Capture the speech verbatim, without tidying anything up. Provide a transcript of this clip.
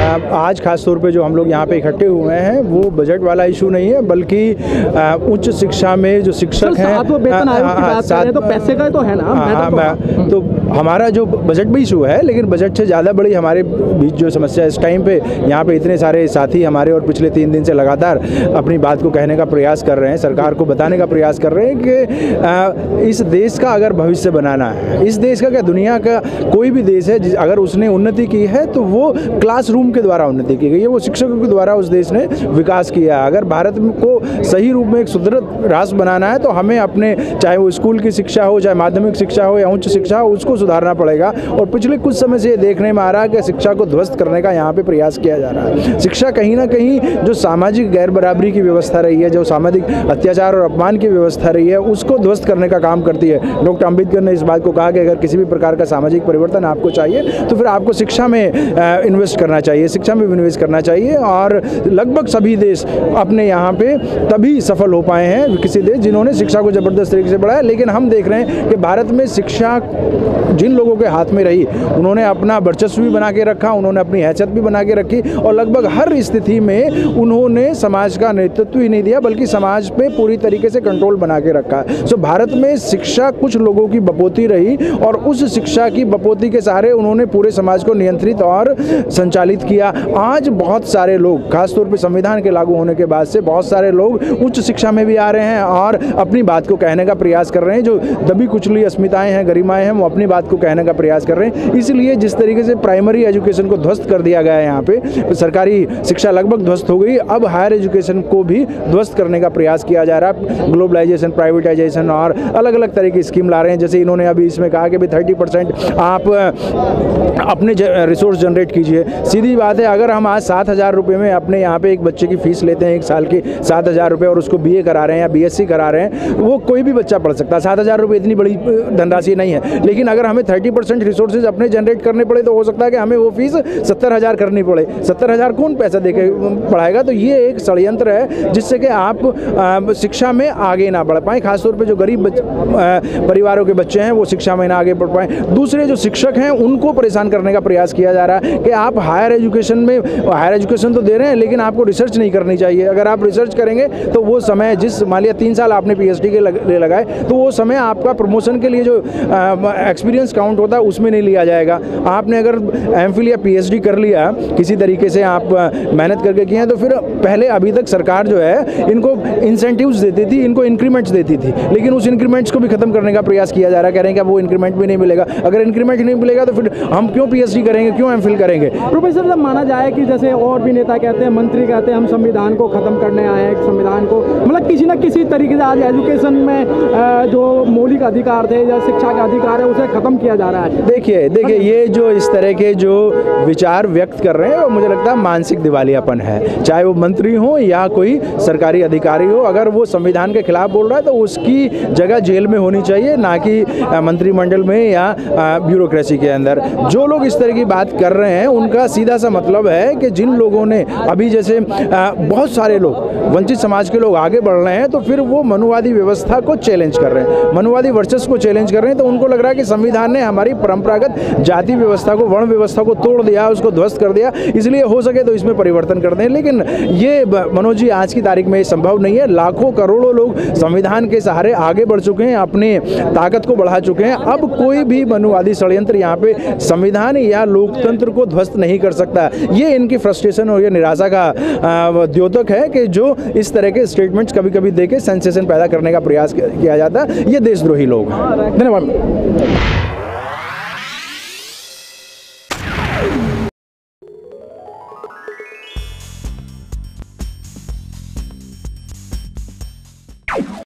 आज खास तौर पे जो हम लोग यहाँ पे इकट्ठे हुए हैं वो बजट वाला इशू नहीं है, बल्कि उच्च शिक्षा में जो शिक्षक हैं, वेतन आयोग की बात कर रहे हैं तो पैसे का तो है ना। हाँ, मैं तो हमारा जो बजट भी इशू है, लेकिन बजट से ज़्यादा बड़ी हमारे बीच जो समस्या इस टाइम पे यहाँ पे इतने सारे साथी हमारे और पिछले तीन दिन से लगातार अपनी बात को कहने का प्रयास कर रहे हैं, सरकार को बताने का प्रयास कर रहे हैं कि इस देश का अगर भविष्य बनाना है, इस देश का क्या दुनिया का कोई भी देश है अगर उसने उन्नति की है तो वो क्लासरूम के द्वारा उन्नति की गई है, वो शिक्षकों के द्वारा उस देश ने विकास किया है। अगर भारत को सही रूप में एक सुदृढ़ राष्ट्र बनाना है तो हमें अपने, चाहे वो स्कूल की शिक्षा हो, चाहे माध्यमिक शिक्षा हो या उच्च शिक्षा हो, उसको सुधारना पड़ेगा। और पिछले कुछ समय से ये देखने में आ रहा है कि शिक्षा को ध्वस्त करने का यहाँ पे प्रयास किया जा रहा है। शिक्षा कहीं ना कहीं जो सामाजिक गैर बराबरी की व्यवस्था रही है, जो सामाजिक अत्याचार और अपमान की व्यवस्था रही है, उसको ध्वस्त करने का काम करती है। डॉक्टर अम्बेडकर ने इस बात को कहा कि अगर किसी भी प्रकार का सामाजिक परिवर्तन आपको चाहिए तो फिर आपको शिक्षा में इन्वेस्ट करना चाहिए, शिक्षा में इन्वेस्ट करना चाहिए। और लगभग सभी देश अपने यहाँ पे तभी सफल हो पाए हैं, किसी देश जिन्होंने शिक्षा को जबरदस्त तरीके से बढ़ाया। लेकिन हम देख रहे हैं कि भारत में शिक्षा जिन लोगों के हाथ में रही, उन्होंने अपना वर्चस्व भी बना के रखा, उन्होंने अपनी हैसियत भी बना के रखी और लगभग हर स्थिति में उन्होंने समाज का नेतृत्व ही नहीं दिया बल्कि समाज पे पूरी तरीके से कंट्रोल बना के रखा। सो भारत में शिक्षा कुछ लोगों की बपोती रही और उस शिक्षा की बपोती के सहारे उन्होंने पूरे समाज को नियंत्रित और संचालित किया। आज बहुत सारे लोग, खासतौर पर संविधान के लागू होने के बाद से बहुत सारे लोग उच्च शिक्षा में भी आ रहे हैं और अपनी बात को कहने का प्रयास कर रहे हैं। जो दबी कुचली अस्मिताएं हैं, गरिमाएं हैं, वो अपनी बात को कहने का प्रयास कर रहे हैं। इसलिए जिस तरीके से प्राइमरी एजुकेशन को ध्वस्त कर दिया गया है, यहाँ पे सरकारी शिक्षा लगभग ध्वस्त हो गई, अब हायर एजुकेशन को भी ध्वस्त करने का प्रयास किया जा रहा है। ग्लोबलाइजेशन, प्राइवेटाइजेशन और अलग अलग तरह की स्कीम ला रहे हैं। जैसे इन्होंने अभी इसमें कहा कि भाई थर्टी परसेंट आप अपने रिसोर्स जनरेट कीजिए। सीधी बात है, अगर हम आज सात हज़ार रुपये में अपने यहाँ पे एक बच्चे की फीस लेते हैं, एक साल की सात हज़ार रुपये, और उसको बीए करा रहे हैं या बीएससी करा रहे हैं, वो कोई भी बच्चा पढ़ सकता है। सात हज़ार रुपये इतनी बड़ी धनराशि नहीं है। लेकिन अगर हमें थर्टी परसेंट रिसोर्सेज अपने जनरेट करने पड़े तो हो सकता है कि हमें वो फीस सत्तर हज़ार करनी पड़े। सत्तर हज़ार कौन पैसा दे के पढ़ाएगा? तो ये एक षड्यंत्र है जिससे कि आप शिक्षा में आगे ना बढ़ पाएँ। खासतौर पर जो गरीब परिवारों के बच्चे हैं वो शिक्षा में ना आगे बढ़ पाएँ। दूसरे जो शिक्षक हैं उनको परेशान करने का प्रयास किया जा रहा है कि आप हायर एजुकेशन में, हायर एजुकेशन तो दे रहे हैं लेकिन आपको रिसर्च नहीं करनी चाहिए। अगर आप रिसर्च करेंगे तो वो समय, जिस मान लिया तीन साल आपने पीएचडी के लिए लगाए, तो वो समय आपका प्रमोशन के लिए जो एक्सपीरियंस काउंट होता है उसमें नहीं लिया जाएगा। आपने अगर एमफिल या पीएचडी कर लिया, किसी तरीके से आप मेहनत करके किए हैं, तो फिर पहले अभी तक सरकार जो है इनको इंसेंटिव्स देती थी, इनको इंक्रीमेंट्स देती थी, लेकिन उस इंक्रीमेंट्स को भी खत्म करने का प्रयास किया जा रहा है। कह रहे हैं कि वो इंक्रीमेंट भी नहीं मिलेगा। अगर इंक्रीमेंट नहीं मिलेगा तो फिर हम क्यों पीएचडी करेंगे, क्यों एमफिल करेंगे? प्रोफेसर, जब माना जाए कि जैसे और भी नेता कहते हैं, मंत्री कहते हैं हम संविधान को खत्म करने आए हैं, संविधान को मतलब किसी न किसी तरीके से आज एजुकेशन में जो मौलिक अधिकार थे या शिक्षा का अधिकार है उसे खत्म किया जा रहा है। देखिए देखिए ये जो इस तरह के जो विचार व्यक्त कर रहे हैं वो मुझे लगता है मानसिक दिवालियापन है। चाहे वो मंत्री हो या कोई सरकारी अधिकारी हो, अगर वो संविधान के खिलाफ बोल रहा है तो उसकी जगह जेल में होनी चाहिए, ना कि मंत्रिमंडल में या ब्यूरोक्रेसी के अंदर। जो लोग इस तरह की बात कर रहे हैं उनका सीधा सा मतलब है कि जिन लोगों ने अभी, जैसे बहुत सारे लोग वंचित समाज के लोग आगे बढ़ रहे हैं तो फिर वो मनुवादी व्यवस्था को चैलेंज कर रहे हैं, मनुवादी वर्चस्व को चैलेंज कर रहे हैं। तो उनको लग रहा है कि संविधान ने हमारी परंपरागत जाति व्यवस्था को, वर्ण व्यवस्था को तोड़ दिया, उसको ध्वस्त कर दिया, इसलिए हो सके तो इसमें परिवर्तन कर दें। लेकिन ये मनोज जी, आज की तारीख में ये संभव नहीं है। लाखों करोड़ों लोग संविधान के सहारे आगे बढ़ चुके हैं, अपनी ताकत को बढ़ा चुके हैं। अब कोई भी मनुवादी षड्यंत्र यहाँ पे संविधान या लोकतंत्र को ध्वस्त नहीं कर सकता। ये इनकी फ्रस्ट्रेशन और ये निराशा का द्योतक है कि जो इस तरह के स्टेटमेंट्स कभी कभी देके सेंसेशन पैदा करने का प्रयास किया जाता है। ये देशद्रोही लोग हैं। धन्यवाद।